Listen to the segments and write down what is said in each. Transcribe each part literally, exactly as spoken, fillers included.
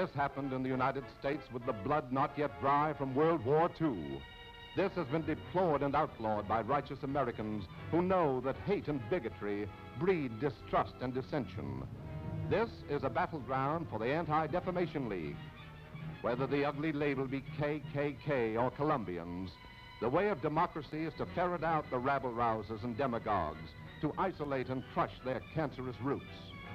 This happened in the United States with the blood not yet dry from World War Two. This has been deplored and outlawed by righteous Americans who know that hate and bigotry breed distrust and dissension. This is a battleground for the Anti-Defamation League. Whether the ugly label be K K K or Colombians, the way of democracy is to ferret out the rabble-rousers and demagogues, to isolate and crush their cancerous roots.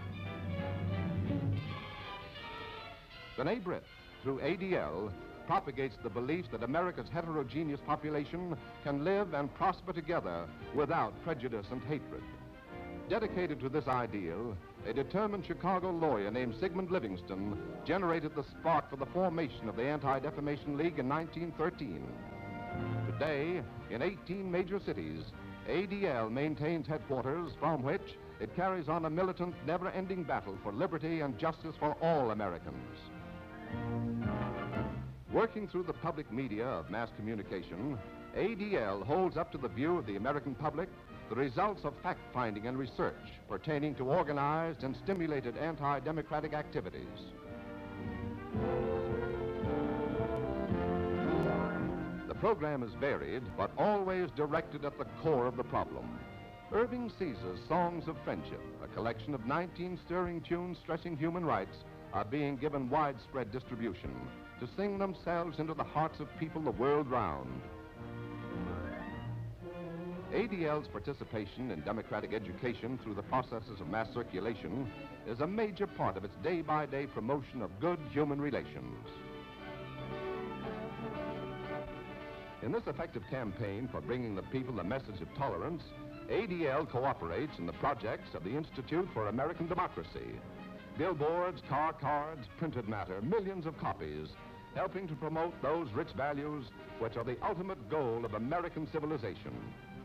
B'nai B'rith, through A D L, propagates the belief that America's heterogeneous population can live and prosper together without prejudice and hatred. Dedicated to this ideal, a determined Chicago lawyer named Sigmund Livingston generated the spark for the formation of the Anti-Defamation League in nineteen thirteen. Today, in eighteen major cities, A D L maintains headquarters from which it carries on a militant, never-ending battle for liberty and justice for all Americans. Working through the public media of mass communication, A D L holds up to the view of the American public the results of fact-finding and research pertaining to organized and stimulated anti-democratic activities. The program is varied, but always directed at the core of the problem. Irving Caesar's Songs of Friendship, a collection of nineteen stirring tunes stressing human rights, are being given widespread distribution to sing themselves into the hearts of people the world round. A D L's participation in democratic education through the processes of mass circulation is a major part of its day-by-day promotion of good human relations. In this effective campaign for bringing the people the message of tolerance, A D L cooperates in the projects of the Institute for American Democracy. Billboards, car cards, printed matter, millions of copies, helping to promote those rich values which are the ultimate goal of American civilization.